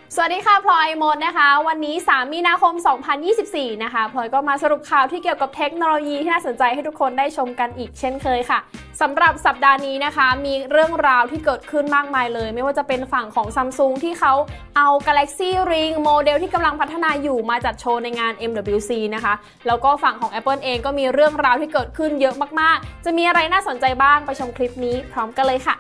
สวัสดีค่ะพลอยมดนะคะวันนี้3มีนาคม2024นะคะพลอยก็มาสรุปข่าวที่เกี่ยวกับเทคโนโลยีที่น่าสนใจให้ทุกคนได้ชมกันอีกเช่นเคยค่ะสำหรับสัปดาห์นี้นะคะมีเรื่องราวที่เกิดขึ้นมากมายเลยไม่ว่าจะเป็นฝั่งของ Samsung ที่เขาเอา Galaxy Ring โมเดลที่กำลังพัฒนาอยู่มาจัดโชว์ในงาน MWC นะคะแล้วก็ฝั่งของ Apple เองก็มีเรื่องราวที่เกิดขึ้นเยอะมากๆจะมีอะไรน่าสนใจบ้างไปชมคลิปนี้พร้อมกันเลยค่ะ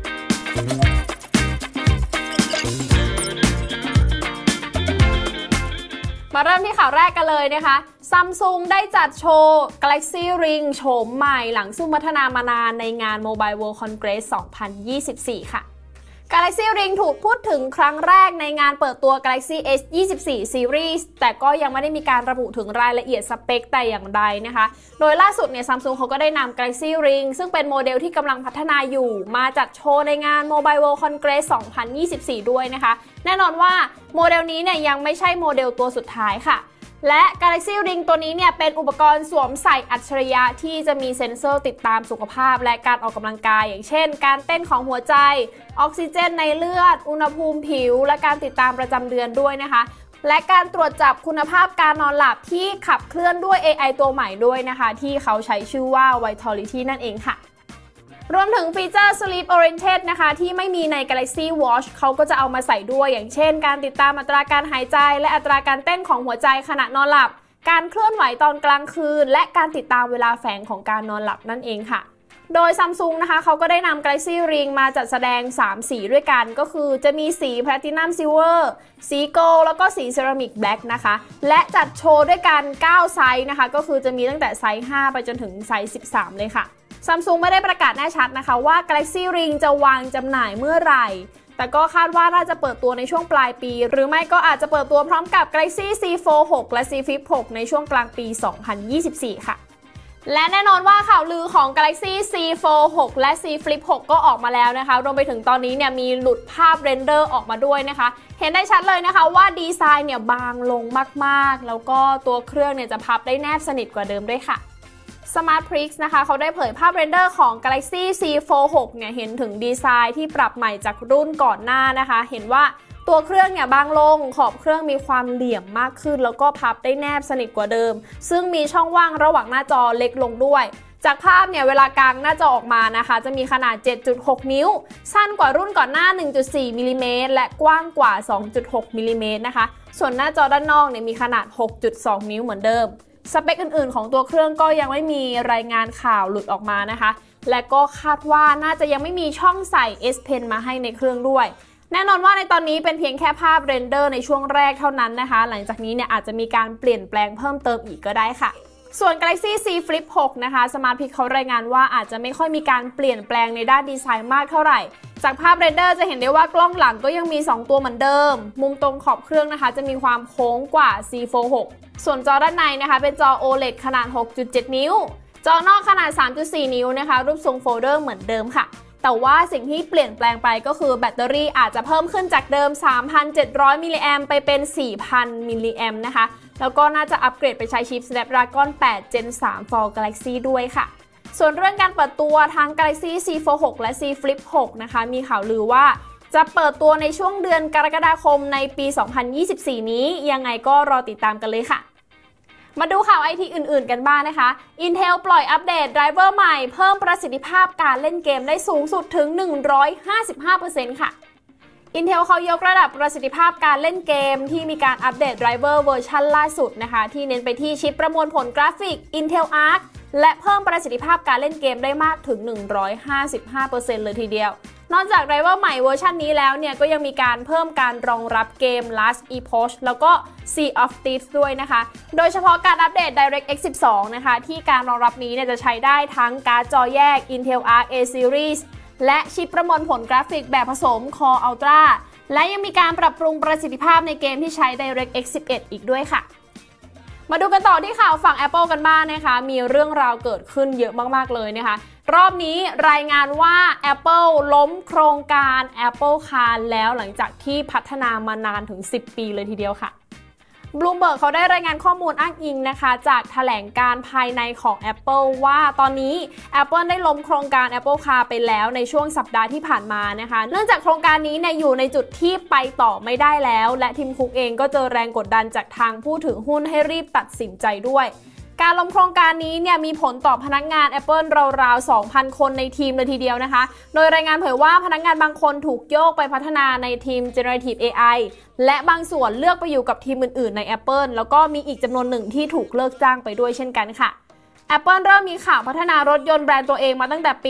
มาเริ่มที่ข่าวแรกกันเลยนะคะ Samsung ได้จัดโชว์ Galaxy Ring โฉมใหม่หลังซุ่มพัฒนามานานในงาน Mobile World Congress 2024 ค่ะ Galaxy Ring ถูกพูดถึงครั้งแรกในงานเปิดตัว Galaxy S24 Series แต่ก็ยังไม่ได้มีการระบุถึงรายละเอียดสเปคแต่อย่างใดนะคะโดยล่าสุดเนี่ย Samsung เขาก็ได้นำ Galaxy Ring ซึ่งเป็นโมเดลที่กำลังพัฒนาอยู่มาจัดโชว์ในงาน Mobile World Congress 2024 ด้วยนะคะแน่นอนว่าโมเดลนี้เนี่ยยังไม่ใช่โมเดลตัวสุดท้ายค่ะและ Galaxy Ring ตัวนี้เนี่ยเป็นอุปกรณ์สวมใส่อัจฉริยะที่จะมีเซ็นเซอร์ติดตามสุขภาพและการออกกำลังกายอย่างเช่นการเต้นของหัวใจออกซิเจนในเลือดอุณหภูมิผิวและการติดตามประจำเดือนด้วยนะคะและการตรวจจับคุณภาพการนอนหลับที่ขับเคลื่อนด้วย AI ตัวใหม่ด้วยนะคะที่เขาใช้ชื่อว่า Vitality นั่นเองค่ะรวมถึงฟีเจอร์ Sleep Oriented นะคะที่ไม่มีใน Galaxy Watch เขาก็จะเอามาใส่ด้วยอย่างเช่นการติดตามอัตราการหายใจและอัตราการเต้นของหัวใจขณะนอนหลับการเคลื่อนไหวตอนกลางคืนและการติดตามเวลาแฝงของการนอนหลับนั่นเองค่ะโดย Samsung นะคะเขาก็ได้นำ Galaxy Ring มาจัดแสดง3สีด้วยกันก็คือจะมีสี Platinum Silver สี Gold แล้วก็สี Ceramic Black นะคะและจัดโชว์ด้วยกัน9ไซส์นะคะก็คือจะมีตั้งแต่ไซส์5ไปจนถึงไซส์13เลยค่ะSamsung ไม่ได้ประกาศแน่ชัดนะคะว่า Galaxy Ring จะวางจำหน่ายเมื่อไหร่แต่ก็คาดว่าน่าจะเปิดตัวในช่วงปลายปีหรือไม่ก็อาจจะเปิดตัวพร้อมกับ Galaxy C Fold 6 และ C Flip 6 ในช่วงกลางปี 2024 ค่ะและแน่นอนว่าข่าวลือของ Galaxy C Fold 6 และ C Flip 6 ก็ออกมาแล้วนะคะรวมไปถึงตอนนี้เนี่ยมีหลุดภาพเรนเดอร์ออกมาด้วยนะคะเห็นได้ชัดเลยนะคะว่าดีไซน์เนี่ยบางลงมากๆแล้วก็ตัวเครื่องเนี่ยจะพับได้แนบสนิทกว่าเดิมด้วยค่ะSmartPix นะคะเขาได้เผยภาพเรนเดอร์ของ Galaxy C Fold 6 เนี่ยเห็นถึงดีไซน์ที่ปรับใหม่จากรุ่นก่อนหน้านะคะเห็นว่าตัวเครื่องเนี่ยบางลงขอบเครื่องมีความเหลี่ยมมากขึ้นแล้วก็พับได้แนบสนิทกว่าเดิมซึ่งมีช่องว่างระหว่างหน้าจอเล็กลงด้วยจากภาพเนี่ยเวลากางหน้าจอออกมานะคะจะมีขนาด 7.6 นิ้วสั้นกว่ารุ่นก่อนหน้า 1.4 มิลลิเมตรและกว้างกว่า 2.6 มิลลิเมตรนะคะส่วนหน้าจอด้านนอกเนี่ยมีขนาด 6.2 นิ้วเหมือนเดิมสเปคอื่นๆของตัวเครื่องก็ยังไม่มีรายงานข่าวหลุดออกมานะคะและก็คาดว่าน่าจะยังไม่มีช่องใส่ S Pen มาให้ในเครื่องด้วยแน่นอนว่าในตอนนี้เป็นเพียงแค่ภาพเรนเดอร์ในช่วงแรกเท่านั้นนะคะหลังจากนี้เนี่ยอาจจะมีการเปลี่ยนแปลงเพิ่มเติมอีกก็ได้ค่ะส่วน Galaxy C Flip 6 นะคะ SmartPix เขารายงานว่าอาจจะไม่ค่อยมีการเปลี่ยนแปลงในด้านดีไซน์มากเท่าไหร่จากภาพเรนเดอร์จะเห็นได้ว่ากล้องหลังก็ยังมี2ตัวเหมือนเดิมมุมตรงขอบเครื่องนะคะจะมีความโค้งกว่า C Fold 6 ส่วนจอด้านในนะคะเป็นจอ OLED ขนาด 6.7 นิ้วจอนอกขนาด 3.4 นิ้วนะคะรูปทรงโฟลเดอร์เหมือนเดิมค่ะแต่ว่าสิ่งที่เปลี่ยนแปลงไปก็คือแบตเตอรี่อาจจะเพิ่มขึ้นจากเดิม 3,700 มิลลิแอมป์ไปเป็น 4,000 มิลลิแอมป์นะคะแล้วก็น่าจะอัปเกรดไปใช้ชิป Snapdragon 8 Gen 3 for Galaxy ด้วยค่ะส่วนเรื่องการเปิดตัวทั้ง Galaxy C Fold 6 และ C Flip 6 นะคะมีข่าวลือว่าจะเปิดตัวในช่วงเดือนกรกฎาคมในปี 2024 นี้ยังไงก็รอติดตามกันเลยค่ะมาดูข่าว IT อื่นๆกันบ้างนะคะ Intel ปล่อยอัปเดตไดรเวอร์ใหม่เพิ่มประสิทธิภาพการเล่นเกมได้สูงสุดถึง 155% ค่ะ Intel เขายกระดับประสิทธิภาพการเล่นเกมที่มีการอัปเดตไดรเวอร์เวอร์ชันล่าสุดนะคะที่เน้นไปที่ชิปประมวลผลกราฟิก Intel Arc และเพิ่มประสิทธิภาพการเล่นเกมได้มากถึง 155% เลยทีเดียวนอกจากไดรเวอร์ใหม่เวอร์ชันนี้แล้วเนี่ยก็ยังมีการเพิ่มการรองรับเกม Last Epoch แล้วก็ Sea of Thieves ด้วยนะคะโดยเฉพาะการอัปเดต DirectX 12 นะคะที่การรองรับนี้เนี่ยจะใช้ได้ทั้งการ์ดจอแยก Intel Arc A Series และชิปประมวลผลกราฟิกแบบผสม Core Ultra และยังมีการปรับปรุงประสิทธิภาพในเกมที่ใช้ DirectX 11 อีกด้วยค่ะมาดูกันต่อที่ข่าวฝั่ง Apple กันบ้างนะคะมีเรื่องราวเกิดขึ้นเยอะมากๆเลยนะคะรอบนี้รายงานว่า Apple ล้มโครงการ Apple Car แล้วหลังจากที่พัฒนามานานถึง10 ปีเลยทีเดียวค่ะ Bloomberg เขาได้รายงานข้อมูลอ้างอิงนะคะจากแถลงการภายในของ Apple ว่าตอนนี้ Apple ได้ล้มโครงการ Apple Car ไปแล้วในช่วงสัปดาห์ที่ผ่านมานะคะเนื่องจากโครงการนี้เนี่ยอยู่ในจุดที่ไปต่อไม่ได้แล้วและทีมคุกเองก็เจอแรงกดดันจากทางผู้ถือหุ้นให้รีบตัดสินใจด้วยการล้มโครงการนี้เนี่ยมีผลต่อพนักงาน Apple ราวๆ 2,000 คนในทีมเลยทีเดียวนะคะโดยรายงานเผยว่าพนักงานบางคนถูกโยกไปพัฒนาในทีม Generative AI และบางส่วนเลือกไปอยู่กับทีมอื่นๆใน Apple แล้วก็มีอีกจำนวนหนึ่งที่ถูกเลิกจ้างไปด้วยเช่นกันค่ะ Apple เริ่มมีข่าวพัฒนารถยนต์แบรนด์ตัวเองมาตั้งแต่ปี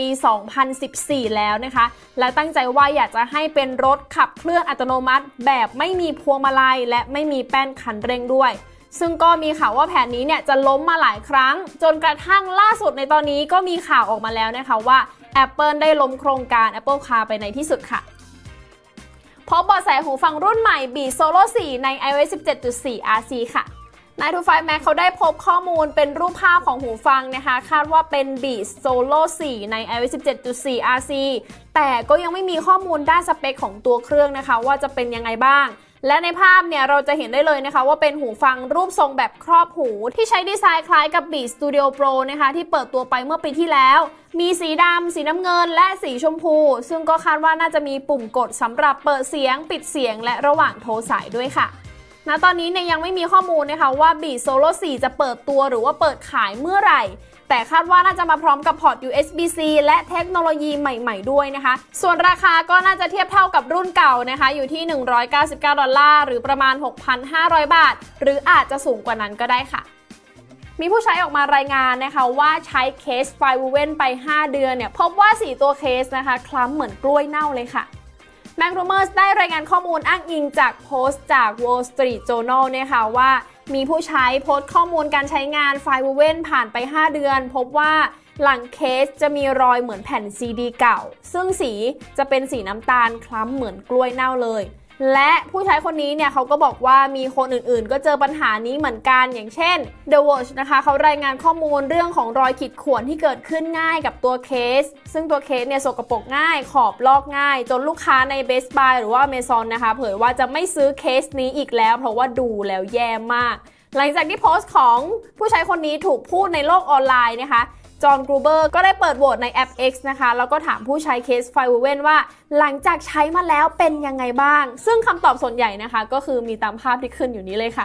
2014 แล้วนะคะและตั้งใจว่าอยากจะให้เป็นรถขับเคลื่อนอัตโนมัติแบบไม่มีพวงมาลัยและไม่มีแป้นคันเร่งด้วยซึ่งก็มีข่าวว่าแผนนี้เนี่ยจะล้มมาหลายครั้งจนกระทั่งล่าสุดในตอนนี้ก็มีข่าวออกมาแล้วนะคะว่า Apple ได้ล้มโครงการ Apple Car ไปในที่สุดค่ะพบเบาะแสหูฟังรุ่นใหม่ Beats Solo 4 ใน iOS 17.4 RC ค่ะ9to5 Mac เขาได้พบข้อมูลเป็นรูปภาพของหูฟังนะคะคาดว่าเป็น Beats Solo 4 ใน iOS 17.4 RC แต่ก็ยังไม่มีข้อมูลด้านสเปคของตัวเครื่องนะคะว่าจะเป็นยังไงบ้างและในภาพเนี่ยเราจะเห็นได้เลยนะคะว่าเป็นหูฟังรูปทรงแบบครอบหูที่ใช้ดีไซน์คล้ายกับ Beats Studio Pro นะคะที่เปิดตัวไปเมื่อปีที่แล้วมีสีดำสีน้ำเงินและสีชมพูซึ่งก็คาดว่าน่าจะมีปุ่มกดสำหรับเปิดเสียงปิดเสียงและระหว่างโทรสายด้วยค่ะณตอนนี้เนี่ยยังไม่มีข้อมูลนะคะว่า Beats Solo 4 จะเปิดตัวหรือว่าเปิดขายเมื่อไหร่แต่คาดว่าน่าจะมาพร้อมกับพอร์ต USB-C และเทคโนโลยีใหม่ๆด้วยนะคะส่วนราคาก็น่าจะเทียบเท่ากับรุ่นเก่านะคะอยู่ที่$199หรือประมาณ 6,500 บาทหรืออาจจะสูงกว่านั้นก็ได้ค่ะมีผู้ใช้ออกมารายงานนะคะว่าใช้เคส Firewoven ไป 5 เดือนเนี่ยพบว่าสีตัวเคสนะคะคล้ำเหมือนกล้วยเน่าเลยค่ะMac Rumors ได้รายงานข้อมูลอ้างอิงจากโพสต์จาก Wall Street Journal นะคะว่ามีผู้ใช้โพสต์ข้อมูลการใช้งาน Firewoven ผ่านไป 5 เดือนพบว่าหลังเคสจะมีรอยเหมือนแผ่นซีดีเก่าซึ่งสีจะเป็นสีน้ำตาลคล้ำเหมือนกล้วยเน่าเลยและผู้ใช้คนนี้เนี่ยเขาก็บอกว่ามีคนอื่นๆก็เจอปัญหานี้เหมือนกันอย่างเช่น The Watch นะคะเขารายงานข้อมูลเรื่องของรอยขีดข่วนที่เกิดขึ้นง่ายกับตัวเคสซึ่งตัวเคสเนี่ยสกปรกง่ายขอบลอกง่ายจนลูกค้าใน Best Buy หรือว่า Amazon นะคะเผยว่าจะไม่ซื้อเคสนี้อีกแล้วเพราะว่าดูแล้วแย่มากหลังจากที่โพสต์ของผู้ใช้คนนี้ถูกพูดในโลกออนไลน์นะคะจอห์น กรูเบอร์ก็ได้เปิดโหวตในแอป X นะคะแล้วก็ถามผู้ใช้เคส Firewoven ว่าหลังจากใช้มาแล้วเป็นยังไงบ้างซึ่งคำตอบส่วนใหญ่นะคะก็คือมีตามภาพที่ขึ้นอยู่นี้เลยค่ะ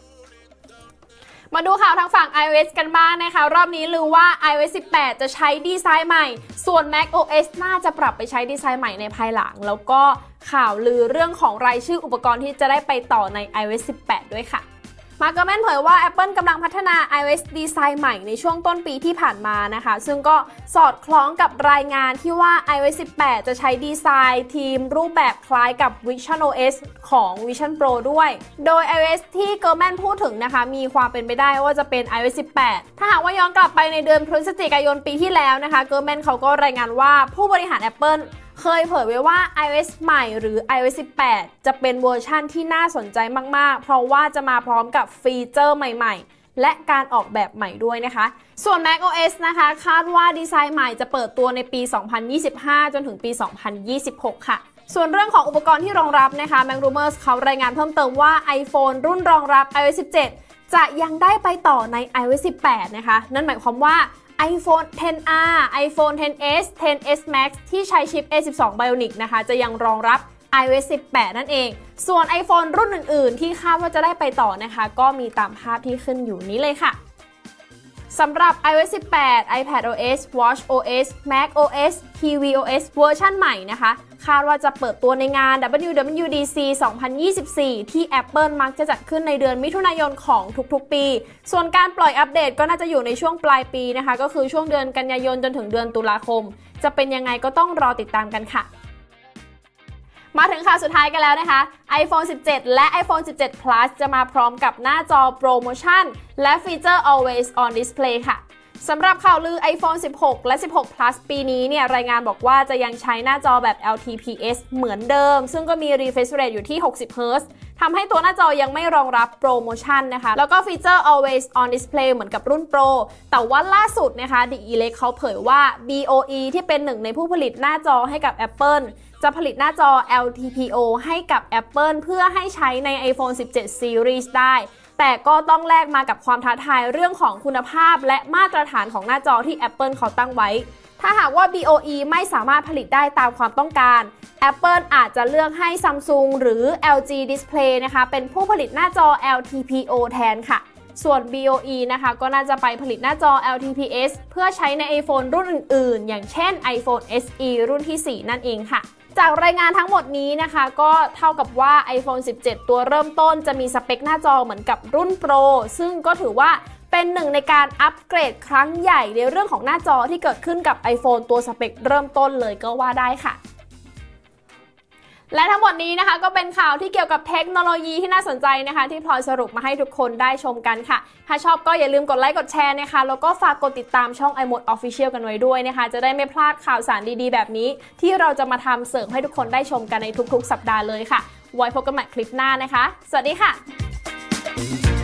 มาดูข่าวทางฝั่ง iOS กันบ้างนะคะรอบนี้ลือว่า iOS 18 จะใช้ดีไซน์ใหม่ส่วน macOS น่าจะปรับไปใช้ดีไซน์ใหม่ในภายหลังแล้วก็ข่าวลือเรื่องของรายชื่ออุปกรณ์ที่จะได้ไปต่อใน iOS 18 ด้วยค่ะมาร์ค เกอร์แมนเผยว่า Apple กำลังพัฒนา iOS ดีไซน์ใหม่ในช่วงต้นปีที่ผ่านมานะคะซึ่งก็สอดคล้องกับรายงานที่ว่า iOS 18 จะใช้ดีไซน์ทีมรูปแบบคล้ายกับ visionOS ของ Vision Pro ด้วยโดย iOS ที่เกอร์แมนพูดถึงนะคะมีความเป็นไปได้ว่าจะเป็น iOS 18 ถ้าหากว่าย้อนกลับไปในเดือนพฤศจิกายนปีที่แล้วนะคะเกอร์แมนเขาก็รายงานว่าผู้บริหาร Appleเคยเผยไว้ว่า iOS ใหม่หรือ iOS 18 จะเป็นเวอร์ชั่นที่น่าสนใจมากๆเพราะว่าจะมาพร้อมกับฟีเจอร์ใหม่ๆและการออกแบบใหม่ด้วยนะคะส่วน macOS นะคะคาดว่าดีไซน์ใหม่จะเปิดตัวในปี 2025 จนถึงปี 2026 ค่ะส่วนเรื่องของอุปกรณ์ที่รองรับนะคะ Mac Rumors เขารายงานเพิ่มเติมว่า iPhone รุ่นรองรับ iOS 17 จะยังได้ไปต่อใน iOS 18 นะคะนั่นหมายความว่าiPhone XR, iPhone XS, XS Max ที่ใช้ชิป A12 Bionic นะคะจะยังรองรับ iOS 18 นั่นเองส่วน iPhone รุ่นอื่นๆที่คาดว่าจะได้ไปต่อนะคะก็มีตามภาพที่ขึ้นอยู่นี้เลยค่ะสำหรับ iOS 18, iPadOS, watchOS, macOS, tvOS เวอร์ชันใหม่นะคะคาดว่าจะเปิดตัวในงาน WWDC 2024 ที่ Apple มักจะจัดขึ้นในเดือนมิถุนายนของทุกๆปีส่วนการปล่อยอัปเดตก็น่าจะอยู่ในช่วงปลายปีนะคะก็คือช่วงเดือนกันยายนจนถึงเดือนตุลาคมจะเป็นยังไงก็ต้องรอติดตามกันค่ะมาถึงข่าวสุดท้ายกันแล้วนะคะ iPhone 17 และ iPhone 17 Plus จะมาพร้อมกับหน้าจอโปรโมชั่นและฟีเจอร์ Always on Display ค่ะสำหรับข่าวลือ iPhone 16 และ 16 Plus ปีนี้เนี่ยรายงานบอกว่าจะยังใช้หน้าจอแบบ LTPS เหมือนเดิมซึ่งก็มี refresh rate อยู่ที่ 60Hz ทำให้ตัวหน้าจอยังไม่รองรับโปรโมชั่นนะคะแล้วก็ฟีเจอร์ Always on Display เหมือนกับรุ่น Pro แต่ว่าล่าสุดนะคะ The Elect เขาเผยว่า BOE ที่เป็นหนึ่งในผู้ผลิตหน้าจอให้กับ Apple จะผลิตหน้าจอ LTPO ให้กับ Apple เพื่อให้ใช้ใน iPhone 17 Series ได้แต่ก็ต้องแลกมากับความท้าทายเรื่องของคุณภาพและมาตรฐานของหน้าจอที่ Apple เขาตั้งไว้ถ้าหากว่า BOE ไม่สามารถผลิตได้ตามความต้องการ Apple อาจจะเลือกให้ Samsung หรือ LG Display นะคะเป็นผู้ผลิตหน้าจอ LTPO แทนค่ะส่วน BOE นะคะก็น่าจะไปผลิตหน้าจอ LTPS เพื่อใช้ใน iPhone รุ่นอื่นๆอย่างเช่น iPhone SE รุ่นที่ 4 นั่นเองค่ะจากรายงานทั้งหมดนี้นะคะก็เท่ากับว่า iPhone 17 ตัวเริ่มต้นจะมีสเปคหน้าจอเหมือนกับรุ่น Pro ซึ่งก็ถือว่าเป็นหนึ่งในการอัปเกรดครั้งใหญ่ในเรื่องของหน้าจอที่เกิดขึ้นกับ iPhone ตัวสเปคเริ่มต้นเลยก็ว่าได้ค่ะและทั้งหมดนี้นะคะก็เป็นข่าวที่เกี่ยวกับเทคโนโลยีที่น่าสนใจนะคะที่พลอยสรุปมาให้ทุกคนได้ชมกันค่ะถ้าชอบก็อย่าลืมกดไลค์กดแชร์นะคะแล้วก็ฝากกดติดตามช่อง iMode Official กันไว้ด้วยนะคะจะได้ไม่พลาดข่าวสารดีๆแบบนี้ที่เราจะมาทำเสริมให้ทุกคนได้ชมกันในทุกๆสัปดาห์เลยค่ะไว้พบกันใหม่คลิปหน้านะคะสวัสดีค่ะ